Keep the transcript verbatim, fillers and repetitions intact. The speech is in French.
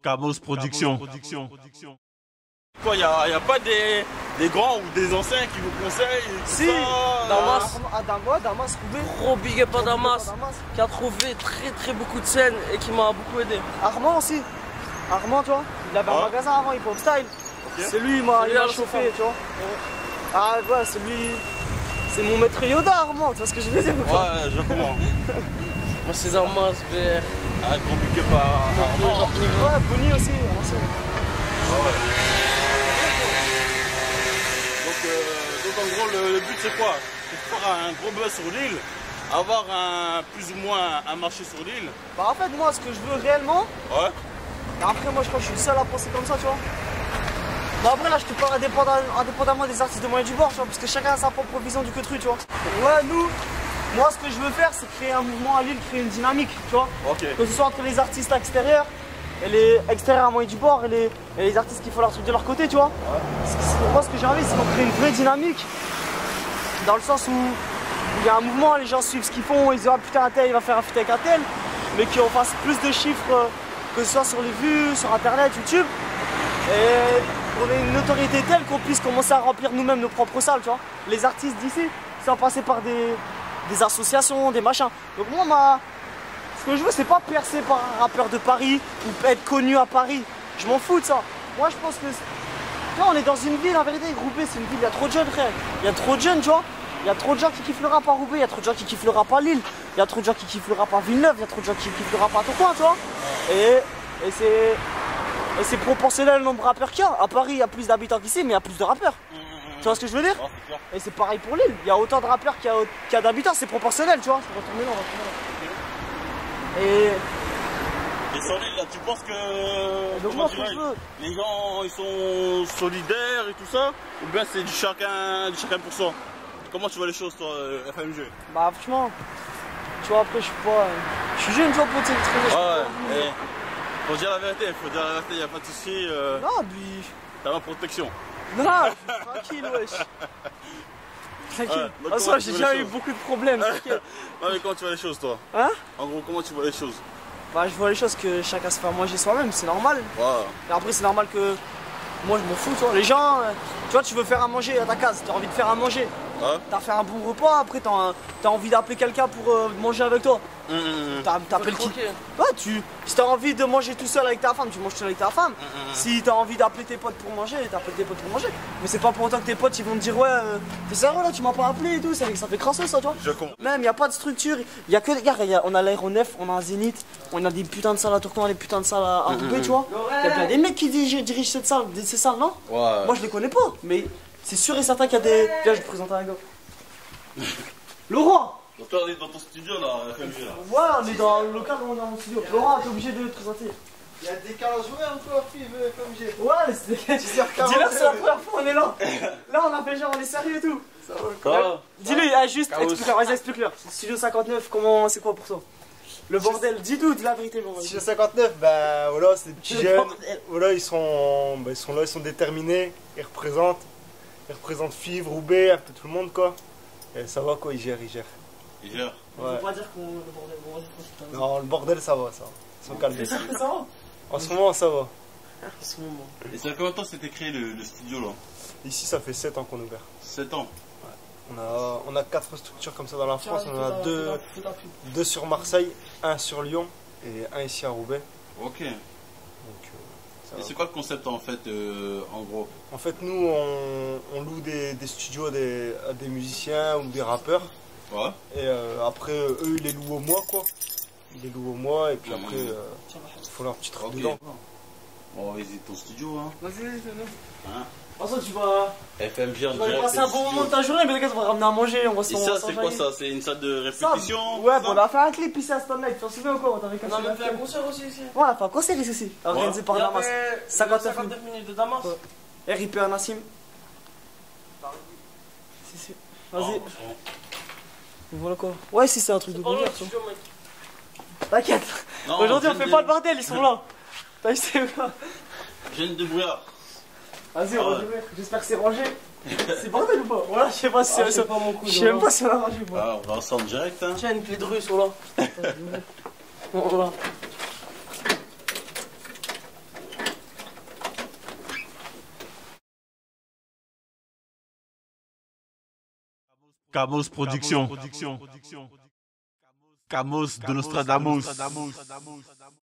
Camos Production. Quoi, il n'y a, y a pas des, des grands ou des anciens qui vous conseillent tout Si, ça, Damas. euh, À Damas, Damas, Roubaix. Gros big up à Gros big up Damas, à Damas. qui a trouvé très très beaucoup de scènes et qui m'a beaucoup aidé. Armand aussi. Armand, tu vois, il avait Ah. un magasin avant, Hip Hop Style. Ok. C'est lui, il m'a C'est il lui, m'a alors, chauffé, c'est tu vois. Ah ouais, c'est lui. C'est mon maître Yoda, Armand, tu vois ce que je veux dire ou pas? Ouais, je comprends. Moi c'est Damas, V R. Un gros big up à à Armand. Ouais, Bonnie aussi. aussi. Ah ouais. Donc, euh, donc en gros, le, le but c'est quoi? C'est de faire un gros buzz sur l'île, avoir un, plus ou moins un marché sur l'île. Bah en fait, moi, ce que je veux réellement, Ouais. après, moi, je crois que je suis le seul à penser comme ça, tu vois. Mais après, là, je te parle indépendamment, indépendamment des artistes de moyens du bord, tu vois, parce que chacun a sa propre vision du queutru, tu vois. Ouais, nous, moi, ce que je veux faire, c'est créer un mouvement à Lille, créer une dynamique, tu vois. Ok. Que ce soit entre les artistes extérieurs et les extérieurs à moyens du bord et les, et les artistes qui font leur truc de leur côté, tu vois. Ouais. C'est- c'est- Moi, ce que j'ai envie, c'est qu'on crée une vraie dynamique, dans le sens où il y a un mouvement, les gens suivent ce qu'ils font, ils disent ah putain un tel il va faire un feat avec un tel, mais qu'on fasse plus de chiffres, euh, que ce soit sur les vues, sur internet, YouTube, et qu'on ait une notoriété telle qu'on puisse commencer à remplir nous-mêmes nos propres salles, tu vois. Les artistes d'ici, sans passer par des, des associations, des machins. Donc moi, ma... ce que je veux, c'est pas percer par un rappeur de Paris ou être connu à Paris. Je m'en fous de ça. Moi, je pense que... Tu vois, on est dans une ville, en vérité, Roubaix, c'est une ville, il y a trop de jeunes, frère. Il y a trop de jeunes, tu vois. Il y a trop de gens qui kiffent le rap à Roubaix, il y a trop de gens qui kiffent le rap à Lille, il y a trop de gens qui kiffent le rap à Villeneuve, il y a trop de gens qui kiffent le rap à ton coin, tu vois. Et, et c'est... Et c'est proportionnel au nombre de rappeurs qu'il y a. À Paris, il y a plus d'habitants qu'ici, mais il y a plus de rappeurs. Tu vois ce que je veux dire? Ouais, c'est clair. Et c'est pareil pour Lille. Il y a autant de rappeurs qu'il y a, qu'il y a d'habitants, c'est proportionnel, tu vois. Ça va tourner là, on va tourner là. Et... Et sur l'île, là, tu penses que Donc comment moi, ce que dirais-je, je veux... les gens ils sont solidaires et tout ça, ou bien c'est du chacun, du chacun pour soi? Comment tu vois les choses, toi, euh, F M G? Bah franchement, tu vois, après, je suis pas... Je suis jeune, tu vois, pour te Ouais, ouais. Faut dire la vérité, faut dire la vérité, y a pas de souci. Euh, Non, puis... T'as ma protection. Non, tranquille, wesh. Tranquille. Ouais, De toute donc façon, comment j'ai tu vois déjà les eu choses beaucoup de problèmes, t'inquiète. Ouais, mais comment tu vois les choses, toi? Hein? En gros, comment tu vois les choses? Bah je vois les choses que chacun se fait à manger soi-même, c'est normal. Ouais. Et après c'est normal que moi je m'en fous, tu vois. Les gens, euh, tu vois, tu veux faire à manger à ta case, t'as envie de faire à manger. Ouais. T'as fait un bon repas, après t'as un- t'as envie d'appeler quelqu'un pour euh, manger avec toi. Hum, hum, hum. T'as- T'appelles qui? Croquer. Ouais, tu, si t'as envie de manger tout seul avec ta femme, tu manges tout seul avec ta femme. Si t'as envie d'appeler tes potes pour manger, t'appelles tes potes pour manger. Mais c'est pas pour autant que tes potes ils vont te dire ouais, euh, t'es sérieux là, tu m'as pas appelé et tout, ça, ça fait crasseux ça, tu vois. Je comprends. Même, y a pas de structure, y a que des gars, y a- on a l'aéronef, on a un Zénith, on a des putains de salles à Tourcoing, des putains de salles à, à Roubaix, tu vois. Y a plein des mecs qui dirigent, dirigent cette salle, ces salles, non? Ouais. Moi je les connais pas, mais c'est sûr et certain qu'il y a des. Viens, je vais te présenter un gars. Laurent! Donc toi, on est dans ton studio, là, F M G, là. Voilà, on est dans le local où on est dans mon studio. Laurent, t'es obligé de te présenter. Il y a des calenges horaires ou quoi, fille, comme j'ai. Ouais, c'est. Dis-leur, c'est la première fois on est là. Là, on a fait genre, on est sérieux et tout. Ça va, Quoi? Dis-lui, ah, juste, Chaos. explique-leur, vas-y, explique-leur. Studio cinquante-neuf, comment, c'est quoi pour toi? Le bordel, dis-nous de la vérité, bon. vas-y. Studio cinquante-neuf, bah voilà, c'est des petits Le jeunes. bordel. Voilà, ils sont, bah, ils sont là, ils sont déterminés. Ils représentent. Ils représentent Fives, Roubaix, un peu tout le monde, quoi. Et ça va, quoi, ils gèrent, ils gèrent. Il gère. On Ouais. peut pas dire qu'on. Le bordel, bon, vas-y, continue. Non, le bordel, ça va, ça. Ils sont calmés. Ça va, ça va. En ce moment, ça va. En ce moment. Et ça fait combien de temps c'était créé le, le studio, là? Ici, ça fait sept ans qu'on est ouvert. sept ans. On a, on a quatre structures comme ça dans la France. Tiens, On en a fais ta- deux, fais ta- fais ta pub. deux sur Marseille, un sur Lyon et un ici à Roubaix. Ok. Et Donc, euh, ça va. c'est quoi le concept, en fait, euh, en gros? En fait, nous, on, on loue des, des studios à des, à des musiciens ou des rappeurs. Ouais. Et euh, après, euh, eux, ils les louent au mois, quoi. Ils les louent au mois, et puis Mhm. après, euh, ils font leur petit truc Ok. dedans. On va visiter ton studio, hein. Vas-y, fais-le. Hein? En soi, tu vas. F M G, en Tu vas aller direct, passer c'est un le bon studio. moment de ta journée, mais les gars, tu vas ramener à manger, on va se Et on va ça, c'est s'enjailler. quoi ça? C'est une salle de Ça, répétition? Ouais, tout bon, on ça a fait un clip ici à Stanley, tu t'en souviens ou quoi? On avait On a même fait un concert aussi ici. Ouais, on a fait un concert ici aussi, organisé par Il y Damas. avait cinquante-neuf cinquante-neuf minutes de Damas. Ouais. R I P à Nassim. Si, si. Vas-y, Oh, voilà quoi. Ouais, si, c'est un truc de Oh bon non, gars, tu tu vois, mec. vois. T'inquiète. non, Aujourd'hui, on je fait viens pas de- le bordel, ils sont là. T'as vu, c'est quoi? Je viens de brouillard. Vas-y, Ah on va ouais. jouer. J'espère que c'est rangé. C'est bordel ou pas? Voilà, je sais pas si Ah, c'est. c'est pas mon coup. Je sais même pas si on a rangé ou pas. Ah, on va ensemble direct, hein. Tiens, une clé de rue sur là. Voilà. Camos Production. Camos de Nostradamus.